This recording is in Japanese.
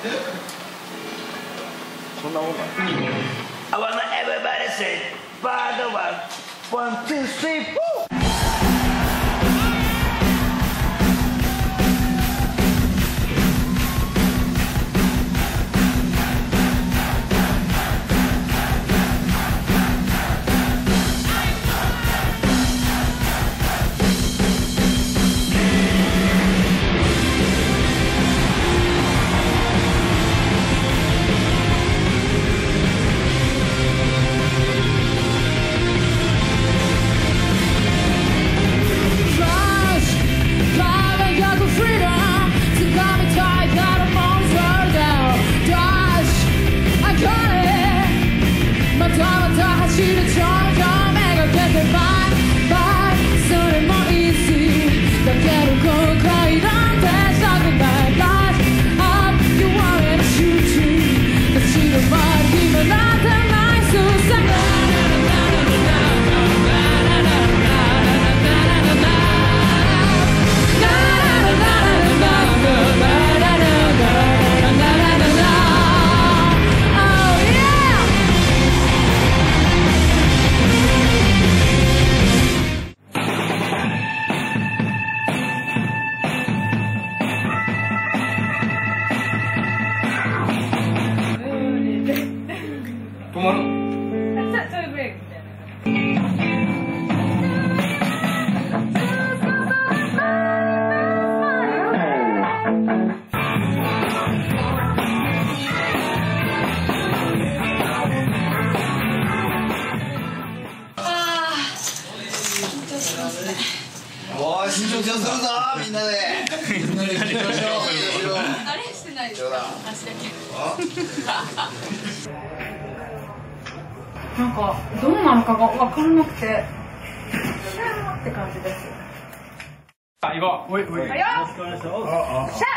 そんなもんなんだ。I wanna everybody say, part one, 1, 2, 3, 4. 止まる？ そういうブレーキみたいな。 おー、緊張するぞみんなで。みんなで緊張しよう。 あれしてないですか？足だけ。なんかどうなのかが分からなくて、シャーって感じです。 あ、行こう。 はいよ。シャー。